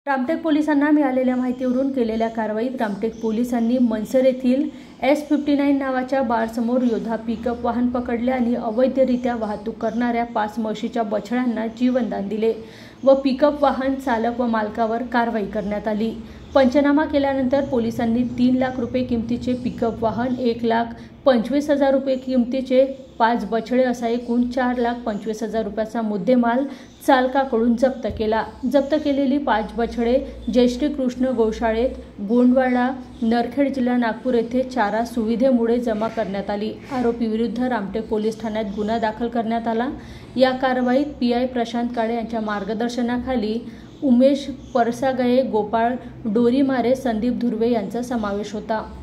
रामटेक पोलिसांना मिळालेल्या माहितीवरून केलेल्या कारवाईत रामटेक पोलिसांनी मनसर येथील S59 नावाच्या बारसमोर योद्धा पिकअप वाहन पकडले आणि अवैधरित्या वाहतूक करणाऱ्या 5 म्हशीच्या बछड्यांना जीवनदान दिले व पिकअप वाहन चालक व मालकावर कारवाई करण्यात आली। पंचनामा केल्यानंतर पोलिसांनी 3 लाख रुपये किमतीचे पिकअप वाहन, 1,25,000 रुपये किमतीचे 5 बछडे असा एकूण 4,25,000 रुपयाचा मुद्देमाल चालकाकडून जप्त केला। जप्त केलेली 5 बछडे जयश्री कृष्ण गोशाळेत गोंडवाडा, नरखेड, जिल्हा नागपूर येथे चारा सुविधेमुळे जमा करण्यात आली। आरोपी विरुद्ध रामटेक पोलीस ठाण्यात गुन्हा दाखल करण्यात आला। या कारवाईत PI प्रशांत काळे यांच्या मार्गदर्शनाखाली उमेश परसागये, गोपाळ डोरीमारे, संदीप धुर्वे यांचा समावेश होता।